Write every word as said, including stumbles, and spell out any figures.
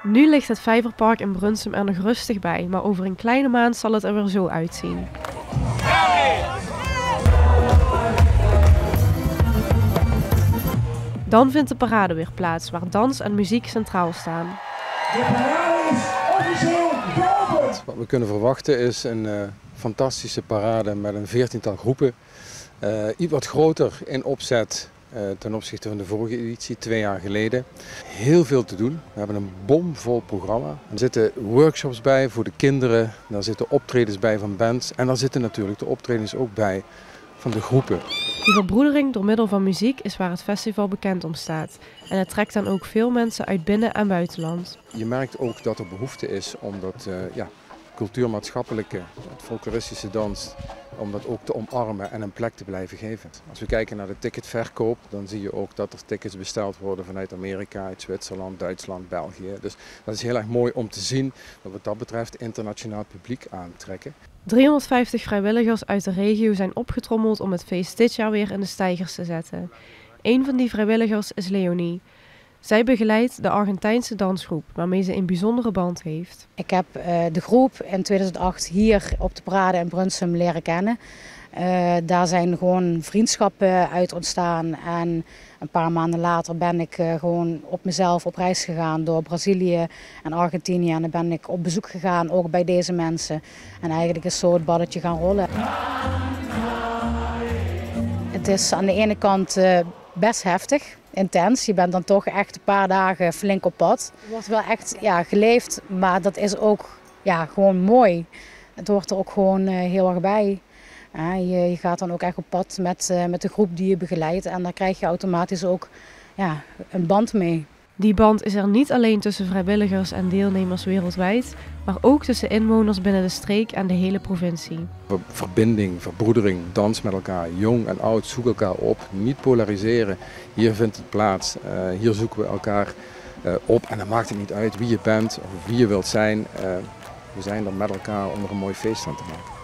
Nu ligt het Vijverpark in Brunsum er nog rustig bij, maar over een kleine maand zal het er weer zo uitzien. Dan vindt de parade weer plaats, waar dans en muziek centraal staan. De parade is officieel geopend. Wat we kunnen verwachten is een uh, fantastische parade met een veertiental groepen. Uh, iets wat groter in opzet uh, ten opzichte van de vorige editie, twee jaar geleden. Heel veel te doen. We hebben een bomvol programma. Er zitten workshops bij voor de kinderen, daar zitten optredens bij van bands en daar zitten natuurlijk de optredens ook bij van de groepen. Die verbroedering door middel van muziek is waar het festival bekend om staat. En het trekt dan ook veel mensen uit binnen- en buitenland. Je merkt ook dat er behoefte is om dat uh, ja, cultuurmaatschappelijke, het folkloristische dans, om dat ook te omarmen en een plek te blijven geven. Als we kijken naar de ticketverkoop, dan zie je ook dat er tickets besteld worden vanuit Amerika, uit Zwitserland, Duitsland, België. Dus dat is heel erg mooi om te zien dat wat dat betreft internationaal publiek aantrekken. driehonderdvijftig vrijwilligers uit de regio zijn opgetrommeld om het feest dit jaar weer in de steigers te zetten. Een van die vrijwilligers is Leonie. Zij begeleidt de Argentijnse dansgroep, waarmee ze een bijzondere band heeft. Ik heb uh, de groep in tweeduizend acht hier op de parade in Brunsum leren kennen. Uh, daar zijn gewoon vriendschappen uit ontstaan en een paar maanden later ben ik uh, gewoon op mezelf op reis gegaan door Brazilië en Argentinië. En dan ben ik op bezoek gegaan, ook bij deze mensen. En eigenlijk is zo het balletje gaan rollen. Het is aan de ene kant uh, best heftig, intens. Je bent dan toch echt een paar dagen flink op pad. Er wordt wel echt ja, geleefd, maar dat is ook ja, gewoon mooi. Het hoort er ook gewoon uh, heel erg bij. Ja, je, je gaat dan ook echt op pad met, uh, met de groep die je begeleidt en daar krijg je automatisch ook ja, een band mee. Die band is er niet alleen tussen vrijwilligers en deelnemers wereldwijd, maar ook tussen inwoners binnen de streek en de hele provincie. Verbinding, verbroedering, dans met elkaar, jong en oud, zoek elkaar op, niet polariseren. Hier vindt het plaats, uh, hier zoeken we elkaar uh, op en dan maakt het niet uit wie je bent of wie je wilt zijn. Uh, we zijn er met elkaar om er een mooi feest van te maken.